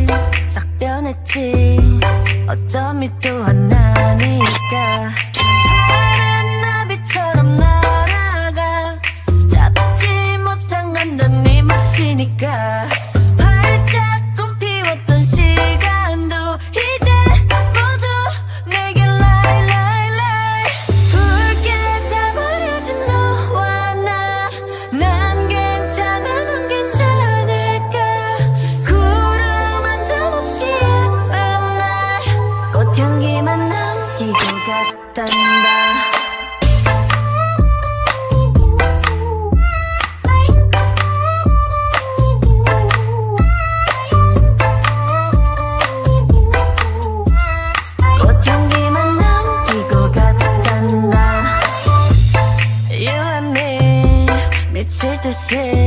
싹 변했지. 어쩜 이 또한 나니까 파란 나비처럼 날아가. 잡지 못한 건 넌 네 몫이니까. 활짝 꽃 피웠던 시간도 이제 모두 내게 lie lie lie. 붉게 다 버려진 너와 나. 난 괜찮아 넌 괜찮을까. 구름 한 점 없이 예쁜 날 꽃향기만 남기고 갔단다. 꽃향기만 남기고 갔단다. You and me 미칠 듯이